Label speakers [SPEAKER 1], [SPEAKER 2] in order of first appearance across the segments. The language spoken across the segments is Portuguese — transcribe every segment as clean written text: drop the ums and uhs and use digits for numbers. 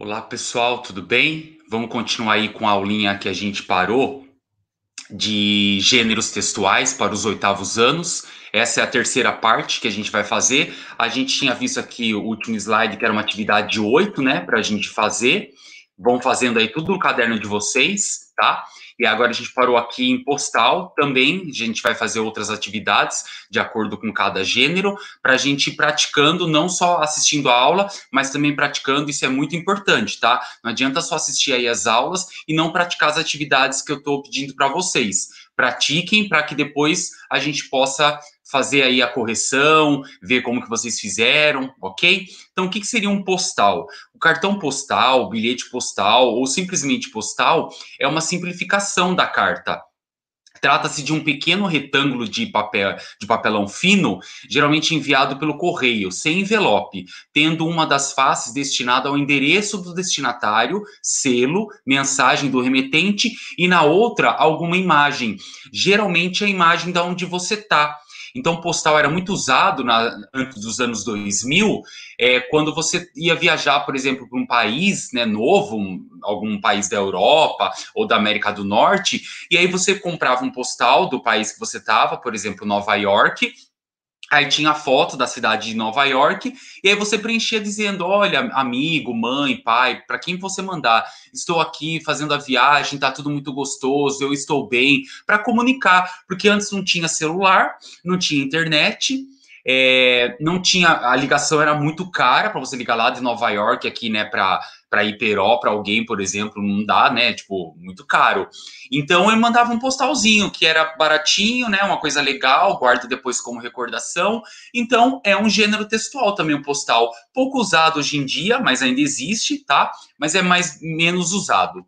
[SPEAKER 1] Olá, pessoal, tudo bem? Vamos continuar aí com a aulinha que a gente parou de gêneros textuais para os oitavos anos. Essa é a terceira parte que a gente vai fazer. A gente tinha visto aqui o último slide, que era uma atividade de 8, né, para a gente fazer. Vão fazendo aí tudo no caderno de vocês, tá? E agora a gente parou aqui em postal também. A gente vai fazer outras atividades de acordo com cada gênero, para a gente ir praticando, não só assistindo a aula, mas também praticando. Isso é muito importante, tá? Não adianta só assistir aí as aulas e não praticar as atividades que eu estou pedindo para vocês. Pratiquem para que depois a gente possa fazer aí a correção, ver como que vocês fizeram, ok? Então, o que seria um postal? O cartão postal, o bilhete postal ou simplesmente postal é uma simplificação da carta. Trata-se de um pequeno retângulo de papelão fino, geralmente enviado pelo correio, sem envelope, tendo uma das faces destinada ao endereço do destinatário, selo, mensagem do remetente, e na outra alguma imagem, geralmente a imagem de onde você está. Então, postal era muito usado antes dos anos 2000, quando você ia viajar, por exemplo, para um país, né, novo, algum país da Europa ou da América do Norte, e aí você comprava um postal do país que você estava, por exemplo, Nova York. Aí tinha a foto da cidade de Nova York, e aí você preenchia dizendo: olha, amigo, mãe, pai, para quem você mandar, estou aqui fazendo a viagem, tá tudo muito gostoso, eu estou bem, para comunicar, porque antes não tinha celular, não tinha internet, não tinha, a ligação era muito cara para você ligar lá de Nova York aqui, né, para Iperó, para alguém, por exemplo, não dá, né, tipo, muito caro. Então eu mandava um postalzinho que era baratinho, né, uma coisa legal, guardo depois como recordação. Então é um gênero textual também o postal, pouco usado hoje em dia, mas ainda existe, tá? Mas é menos usado.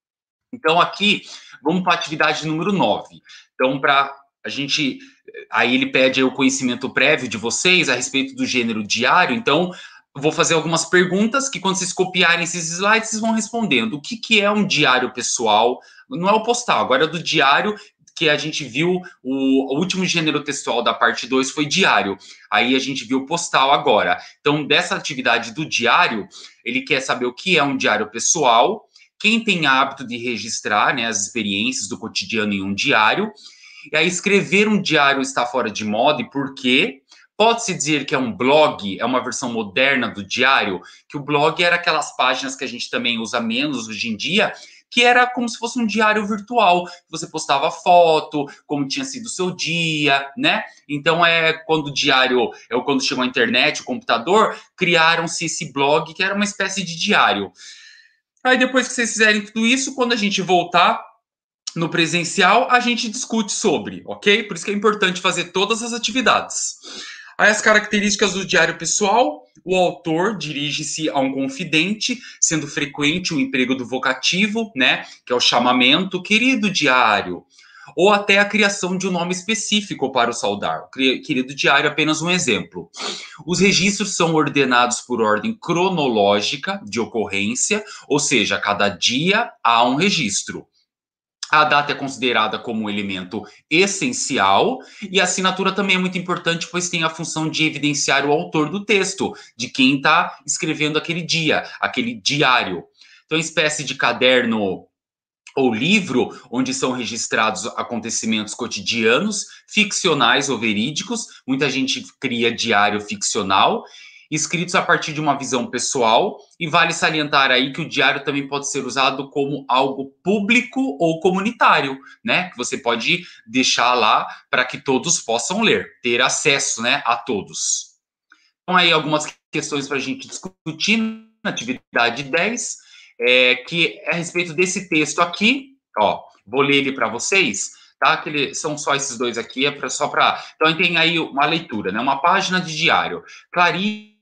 [SPEAKER 1] Então aqui vamos para a atividade número 9. Então para a gente, aí ele pede aí o conhecimento prévio de vocês a respeito do gênero diário. Então vou fazer algumas perguntas que, quando vocês copiarem esses slides, vocês vão respondendo. O que é um diário pessoal? Não é o postal, agora é do diário, que a gente viu, o último gênero textual da parte 2 foi diário. Aí a gente viu postal agora. Então, dessa atividade do diário, ele quer saber o que é um diário pessoal, quem tem hábito de registrar, né, as experiências do cotidiano em um diário. E aí, escrever um diário está fora de moda e por quê? Pode-se dizer que é um blog, é uma versão moderna do diário, que o blog era aquelas páginas que a gente também usa menos hoje em dia, que era como se fosse um diário virtual. Você postava foto, como tinha sido o seu dia, né? Então, quando o diário, quando chegou a internet, o computador, criaram-se esse blog, que era uma espécie de diário. Aí, depois que vocês fizerem tudo isso, quando a gente voltar no presencial, a gente discute sobre, ok? Por isso que é importante fazer todas as atividades. Aí as características do diário pessoal: o autor dirige-se a um confidente, sendo frequente o emprego do vocativo, né, que é o chamamento, querido diário, ou até a criação de um nome específico para o saudar. Querido diário é apenas um exemplo. Os registros são ordenados por ordem cronológica de ocorrência, ou seja, a cada dia há um registro. A data é considerada como um elemento essencial e a assinatura também é muito importante, pois tem a função de evidenciar o autor do texto, de quem está escrevendo aquele dia, aquele diário. Então, é uma espécie de caderno ou livro onde são registrados acontecimentos cotidianos, ficcionais ou verídicos. Muita gente cria diário ficcional, escritos a partir de uma visão pessoal, e vale salientar aí que o diário também pode ser usado como algo público ou comunitário, né? Que você pode deixar lá para que todos possam ler, ter acesso, né, a todos. Então, aí algumas questões para a gente discutir na atividade 10, que é a respeito desse texto aqui, ó, vou ler ele para vocês, tá? São só esses dois aqui, só para. Então, tem aí uma leitura, né? Uma página de diário. Clarissa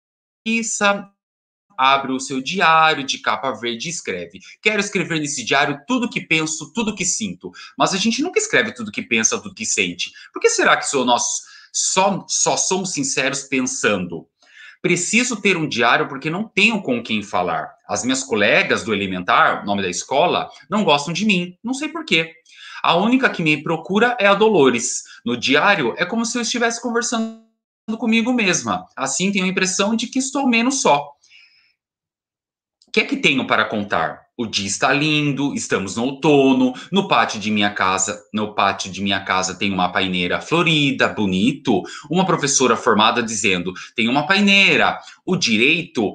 [SPEAKER 1] abre o seu diário de capa verde e escreve: quero escrever nesse diário tudo que penso, tudo que sinto. Mas a gente nunca escreve tudo que pensa, tudo que sente. Por que será que nós só somos sinceros pensando? Preciso ter um diário porque não tenho com quem falar. As minhas colegas do elementar, nome da escola, não gostam de mim. Não sei por quê. A única que me procura é a Dolores. No diário, é como se eu estivesse conversando comigo mesma. Assim, tenho a impressão de que estou menos só. que é que tenho para contar? O dia está lindo, estamos no outono, no pátio de minha casa tem uma paineira florida, bonito, uma professora formada dizendo, tem uma paineira, o direito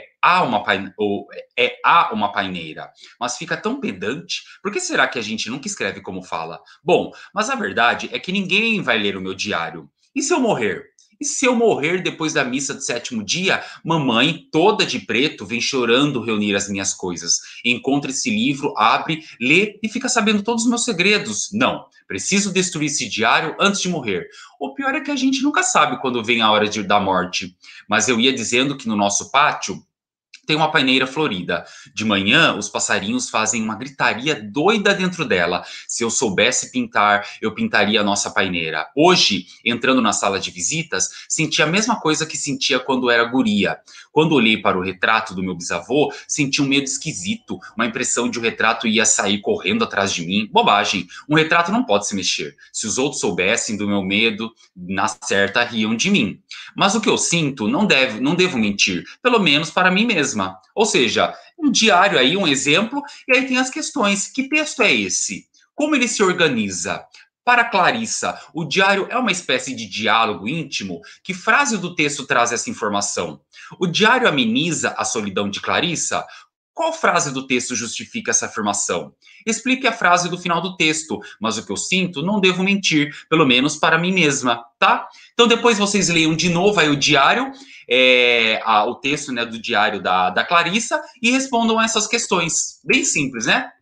[SPEAKER 1] há uma paineira, mas fica tão pedante, por que será que a gente nunca escreve como fala? Bom, mas a verdade é que ninguém vai ler o meu diário. E se eu morrer? E se eu morrer depois da missa do sétimo dia, mamãe, toda de preto, vem chorando reunir as minhas coisas. Encontra esse livro, abre, lê e fica sabendo todos os meus segredos. Não, preciso destruir esse diário antes de morrer. O pior é que a gente nunca sabe quando vem a hora da morte. Mas eu ia dizendo que no nosso pátio tem uma paineira florida. De manhã, os passarinhos fazem uma gritaria doida dentro dela. Se eu soubesse pintar, eu pintaria a nossa paineira. Hoje, entrando na sala de visitas, senti a mesma coisa que sentia quando era guria. Quando olhei para o retrato do meu bisavô, senti um medo esquisito, uma impressão de o retrato ia sair correndo atrás de mim. Bobagem, um retrato não pode se mexer. Se os outros soubessem do meu medo, na certa riam de mim. Mas o que eu sinto, não devo mentir, pelo menos para mim mesma. Ou seja, um diário aí, um exemplo, e aí tem as questões. Que texto é esse? Como ele se organiza? Para Clarissa, o diário é uma espécie de diálogo íntimo? Que frase do texto traz essa informação? O diário ameniza a solidão de Clarissa? Qual frase do texto justifica essa afirmação? Explique a frase do final do texto, mas o que eu sinto não devo mentir, pelo menos para mim mesma, tá? Então depois vocês leiam de novo aí o diário, o texto, né, do diário da Clarissa e respondam essas questões. Bem simples, né?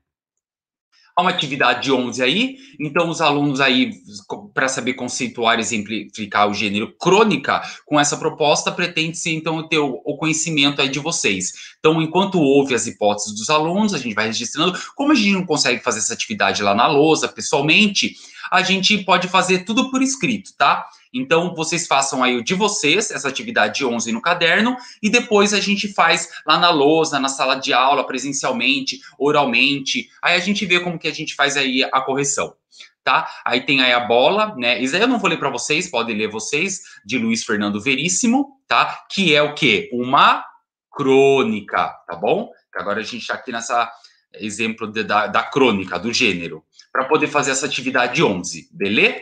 [SPEAKER 1] Há uma atividade 11 aí, então os alunos aí, para saber conceituar e exemplificar o gênero crônica, com essa proposta, pretende-se então ter o conhecimento aí de vocês. Então, enquanto ouve as hipóteses dos alunos, a gente vai registrando. Como a gente não consegue fazer essa atividade lá na lousa, pessoalmente, a gente pode fazer tudo por escrito, tá? Então, vocês façam aí o de vocês, essa atividade 11 no caderno, e depois a gente faz lá na lousa, na sala de aula, presencialmente, oralmente. Aí a gente vê como que a gente faz aí a correção, tá? Aí tem aí a bola, né? Isso aí eu não vou ler para vocês, podem ler vocês, de Luiz Fernando Veríssimo, tá? Que é o quê? Uma crônica, tá bom? Agora a gente está aqui nessa exemplo da crônica, do gênero, para poder fazer essa atividade 11, beleza?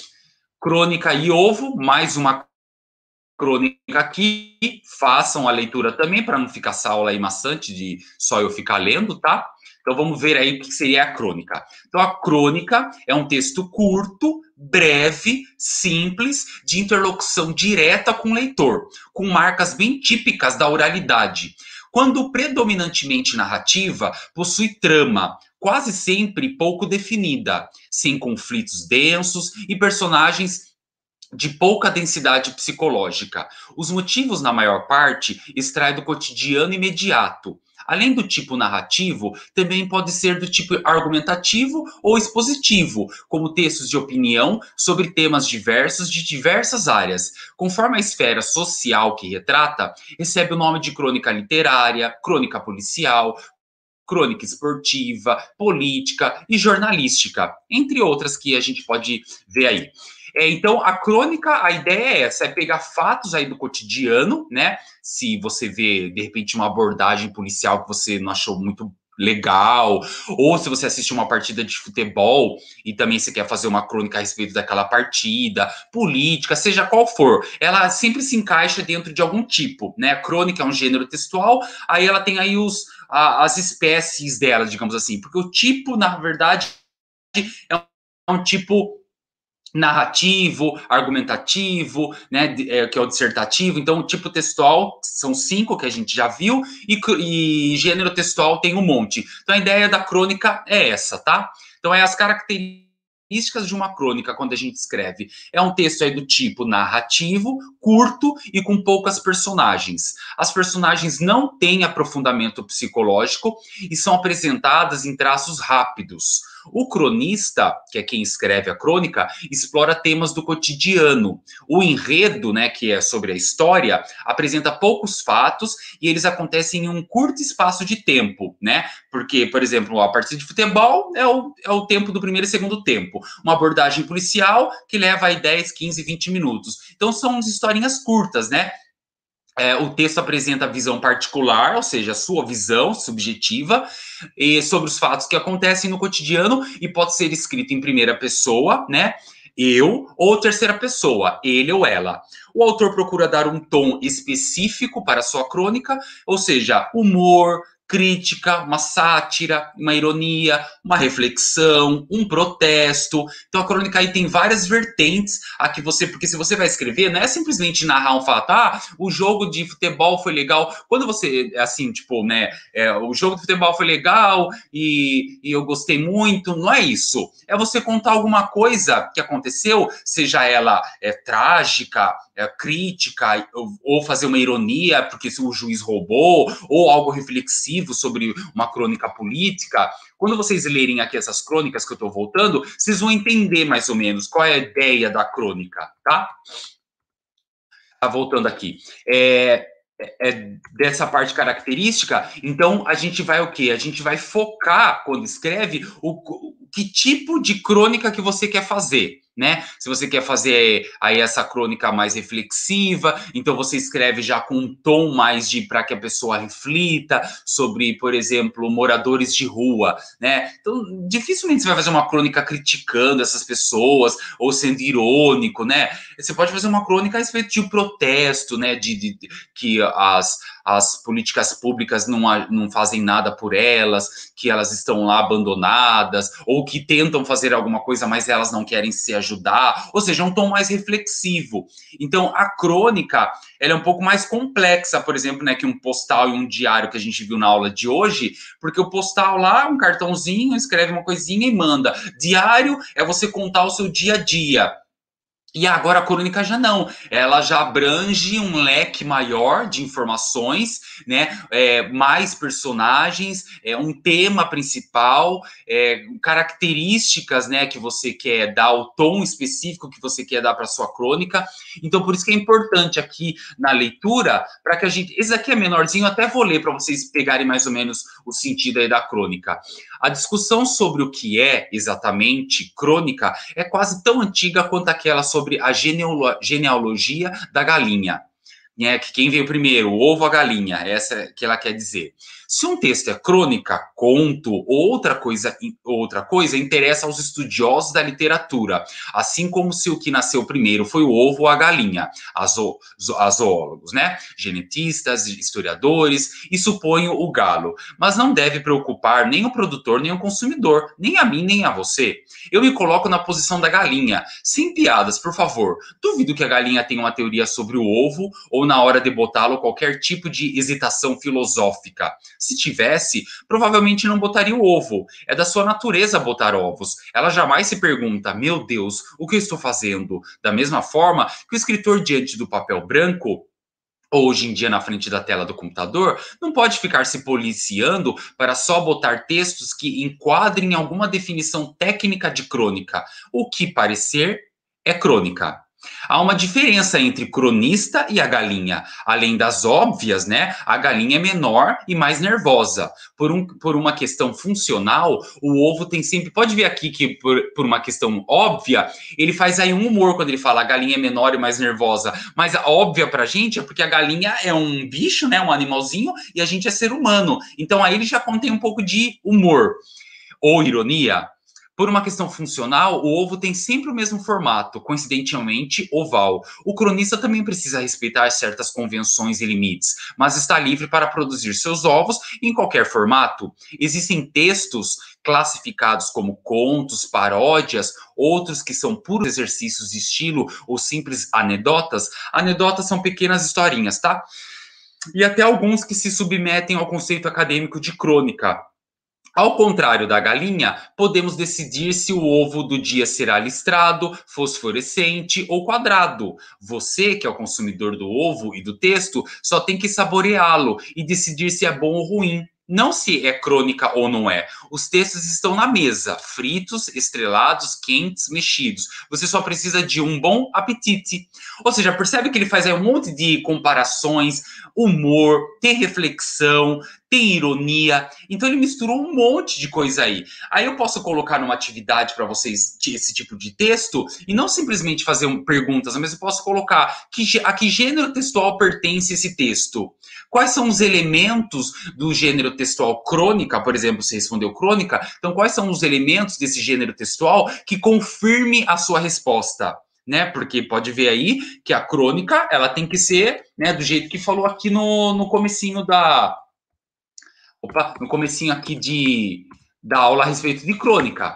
[SPEAKER 1] Crônica e ovo, mais uma crônica aqui. Façam a leitura também, para não ficar essa aula aí maçante de só eu ficar lendo, tá? Então vamos ver aí o que seria a crônica. Então a crônica é um texto curto, breve, simples, de interlocução direta com o leitor, com marcas bem típicas da oralidade. Quando predominantemente narrativa, possui trama, quase sempre pouco definida, sem conflitos densos e personagens de pouca densidade psicológica. Os motivos, na maior parte, extrai do cotidiano imediato. Além do tipo narrativo, também pode ser do tipo argumentativo ou expositivo, como textos de opinião sobre temas diversos de diversas áreas. Conforme a esfera social que retrata, recebe o nome de crônica literária, crônica policial, crônica esportiva, política e jornalística, entre outras que a gente pode ver aí. Então, a crônica, a ideia é essa, é pegar fatos aí do cotidiano, né? Se você vê, de repente, uma abordagem policial que você não achou muito legal, ou se você assiste uma partida de futebol e também você quer fazer uma crônica a respeito daquela partida, política, seja qual for, ela sempre se encaixa dentro de algum tipo, né? A crônica é um gênero textual, aí ela tem aí as espécies dela, digamos assim, porque o tipo, na verdade, é um tipo narrativo, argumentativo, né, que é o dissertativo. Então, o tipo textual são 5 que a gente já viu, e gênero textual tem um monte. Então, a ideia da crônica é essa, tá? Então, é as características de uma crônica quando a gente escreve. É um texto aí do tipo narrativo, curto e com poucas personagens. As personagens não têm aprofundamento psicológico e são apresentadas em traços rápidos. O cronista, que é quem escreve a crônica, explora temas do cotidiano. O enredo, né, que é sobre a história, apresenta poucos fatos e eles acontecem em um curto espaço de tempo, né? Porque, por exemplo, a partida de futebol é o tempo do primeiro e segundo tempo. Uma abordagem policial que leva aí 10, 15, 20 minutos. Então são historinhas curtas, né? O texto apresenta a visão particular, ou seja, a sua visão subjetiva, sobre os fatos que acontecem no cotidiano e pode ser escrito em primeira pessoa, né? Eu, ou terceira pessoa, ele ou ela. O autor procura dar um tom específico para a sua crônica, ou seja, humor, crítica, uma sátira, uma ironia, uma reflexão, um protesto. Então a crônica aí tem várias vertentes a que você, porque se você vai escrever, não é simplesmente narrar um fato, o jogo de futebol foi legal. Quando você, assim, tipo, né, o jogo de futebol foi legal e eu gostei muito, não é isso. É você contar alguma coisa que aconteceu, seja ela trágica, crítica, ou fazer uma ironia, porque o juiz roubou, ou algo reflexivo sobre uma crônica política. Quando vocês lerem aqui essas crônicas que eu estou voltando, vocês vão entender mais ou menos qual é a ideia da crônica, tá? Voltando aqui. Dessa parte característica, então a gente vai o quê? A gente vai focar, quando escreve, que tipo de crônica que você quer fazer, né? Se você quer fazer aí essa crônica mais reflexiva, então você escreve já com um tom mais de para que a pessoa reflita sobre, por exemplo, moradores de rua, né? Então, dificilmente você vai fazer uma crônica criticando essas pessoas ou sendo irônico, né? Você pode fazer uma crônica a respeito de protesto, né? Que as políticas públicas não fazem nada por elas, que elas estão lá abandonadas, ou que tentam fazer alguma coisa, mas elas não querem se ajudar, ou seja, um tom mais reflexivo. Então, a crônica, ela é um pouco mais complexa, por exemplo, né, que um postal e um diário que a gente viu na aula de hoje, porque o postal lá, um cartãozinho, escreve uma coisinha e manda. Diário é você contar o seu dia a dia. E agora a crônica já não, ela já abrange um leque maior de informações, né? Mais personagens, um tema principal, características, né, que você quer dar, o tom específico que você quer dar para sua crônica. Então, por isso que é importante aqui na leitura, para que a gente. Esse aqui é menorzinho, até vou ler para vocês pegarem mais ou menos o sentido aí da crônica. A discussão sobre o que é exatamente crônica é quase tão antiga quanto aquela sobre a genealogia da galinha. Né, que quem veio primeiro, o ovo ou a galinha, essa é que ela quer dizer. Se um texto é crônica, conto ou outra coisa interessa aos estudiosos da literatura, assim como se o que nasceu primeiro foi o ovo ou a galinha, a zoólogos, né? Genetistas, historiadores e suponho o galo. Mas não deve preocupar nem o produtor, nem o consumidor, nem a mim, nem a você. Eu me coloco na posição da galinha. Sem piadas, por favor. Duvido que a galinha tenha uma teoria sobre o ovo ou na hora de botá-lo qualquer tipo de hesitação filosófica. Se tivesse, provavelmente não botaria o ovo. É da sua natureza botar ovos. Ela jamais se pergunta, meu Deus, o que eu estou fazendo? Da mesma forma que o escritor diante do papel branco, hoje em dia na frente da tela do computador, não pode ficar se policiando para só botar textos que enquadrem alguma definição técnica de crônica. O que parecer é crônica. Há uma diferença entre cronista e a galinha. Além das óbvias, né? A galinha é menor e mais nervosa. Por uma questão funcional, o ovo tem sempre. Pode ver aqui que, por uma questão óbvia, ele faz aí um humor quando ele fala a galinha é menor e mais nervosa. Mas a óbvia pra gente é porque a galinha é um bicho, né? Um animalzinho, e a gente é ser humano. Então aí ele já contém um pouco de humor ou ironia. Por uma questão funcional, o ovo tem sempre o mesmo formato, coincidentemente oval. O cronista também precisa respeitar certas convenções e limites, mas está livre para produzir seus ovos em qualquer formato. Existem textos classificados como contos, paródias, outros que são puros exercícios de estilo ou simples anedotas. Anedotas são pequenas historinhas, tá? E até alguns que se submetem ao conceito acadêmico de crônica. Ao contrário da galinha, podemos decidir se o ovo do dia será listrado, fosforescente ou quadrado. Você, que é o consumidor do ovo e do texto, só tem que saboreá-lo e decidir se é bom ou ruim. Não se é crônica ou não é. Os textos estão na mesa, fritos, estrelados, quentes, mexidos. Você só precisa de um bom apetite. Ou seja, percebe que ele faz aí um monte de comparações, humor, tem reflexão, tem ironia. Então ele misturou um monte de coisa aí. Aí eu posso colocar numa atividade para vocês esse tipo de texto e não simplesmente fazer perguntas, mas eu posso colocar a que gênero textual pertence esse texto. Quais são os elementos do gênero textual crônica, por exemplo, você respondeu crônica, então quais são os elementos desse gênero textual que confirme a sua resposta? Né? Porque pode ver aí que a crônica ela tem que ser, né, do jeito que falou aqui no comecinho no comecinho aqui da aula a respeito de crônica.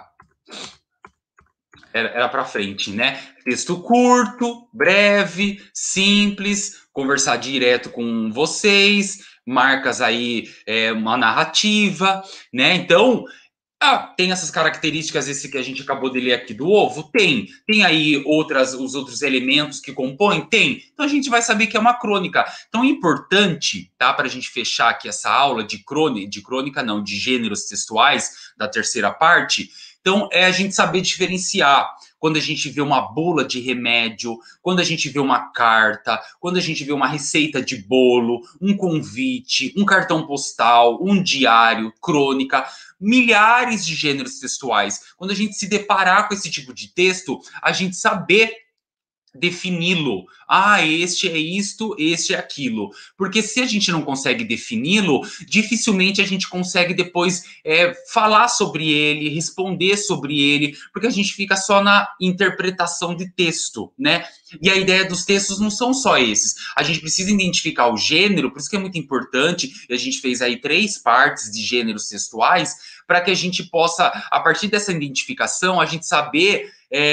[SPEAKER 1] Era para frente, né? Texto curto, breve, simples, conversar direto com vocês, marcas aí, uma narrativa, né? Então, tem essas características, esse que a gente acabou de ler aqui do ovo? Tem. Tem aí os outros elementos que compõem? Tem. Então a gente vai saber que é uma crônica. Então é importante, tá? Para a gente fechar aqui essa aula de crônica não, de gêneros textuais da terceira parte. Então é a gente saber diferenciar quando a gente vê uma bula de remédio, quando a gente vê uma carta, quando a gente vê uma receita de bolo, um convite, um cartão postal, um diário, crônica, milhares de gêneros textuais. Quando a gente se deparar com esse tipo de texto, a gente saber defini-lo. Este é isto, este é aquilo. Porque se a gente não consegue defini-lo, dificilmente a gente consegue depois falar sobre ele, responder sobre ele, porque a gente fica só na interpretação de texto, né? E a ideia dos textos não são só esses. A gente precisa identificar o gênero, por isso que é muito importante, e a gente fez aí 3 partes de gêneros textuais, para que a gente possa, a partir dessa identificação, a gente saber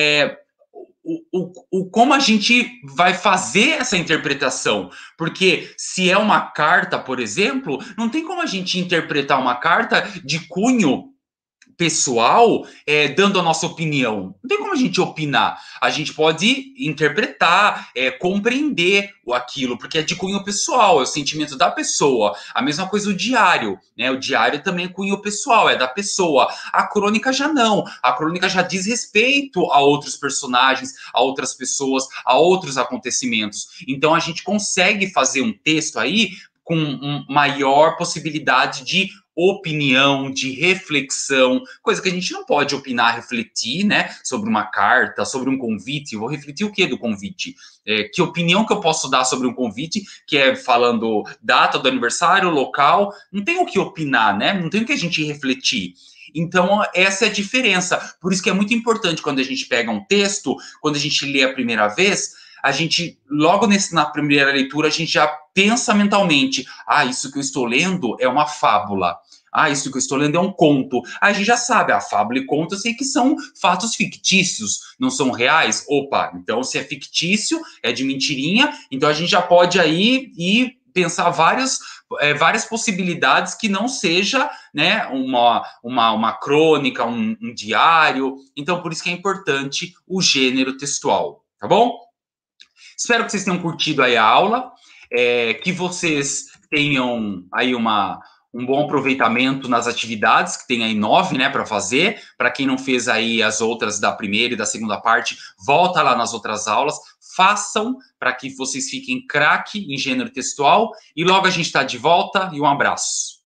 [SPEAKER 1] como a gente vai fazer essa interpretação. Porque se é uma carta, por exemplo, não tem como a gente interpretar uma carta de cunho pessoal, dando a nossa opinião. Não tem como a gente opinar. A gente pode interpretar, compreender aquilo, porque é de cunho pessoal, é o sentimento da pessoa. A mesma coisa o diário, né? O diário também é cunho pessoal, é da pessoa. A crônica já não. A crônica já diz respeito a outros personagens, a outras pessoas, a outros acontecimentos. Então a gente consegue fazer um texto aí com maior possibilidade de opinião, de reflexão, coisa que a gente não pode opinar, refletir, né, sobre uma carta, sobre um convite. Eu vou refletir o que do convite? Que opinião que eu posso dar sobre um convite, que é falando data do aniversário, local, não tem o que opinar, né, não tem o que a gente refletir. Então, essa é a diferença. Por isso que é muito importante quando a gente pega um texto, quando a gente lê a primeira vez, a gente, logo na primeira leitura, a gente já pensa mentalmente, isso que eu estou lendo é uma fábula. Isso que eu estou lendo é um conto. A gente já sabe, a fábula e conto eu sei que são fatos fictícios, não são reais. Opa, então se é fictício, é de mentirinha, então a gente já pode aí ir pensar várias possibilidades que não seja, né, uma crônica, um diário. Então, por isso que é importante o gênero textual, tá bom? Espero que vocês tenham curtido aí a aula, que vocês tenham aí um bom aproveitamento nas atividades, que tem aí 9, né, para fazer. Para quem não fez aí as outras da primeira e da segunda parte, volta lá nas outras aulas, façam para que vocês fiquem craque em gênero textual, e logo a gente está de volta, e um abraço.